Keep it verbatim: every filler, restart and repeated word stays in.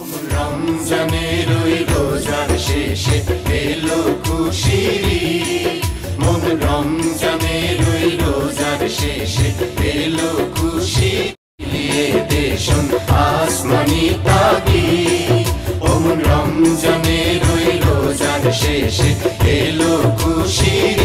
রমজানের ওই রোজার শেষে এলো খুশির ঈদ। মন রমজানের ওই রোজার শেষে এলো খুশি নিয়ে দেশন আসমানি তাগিদ। ও মন রমজানের ওই রোজার শেষে এলো খুশির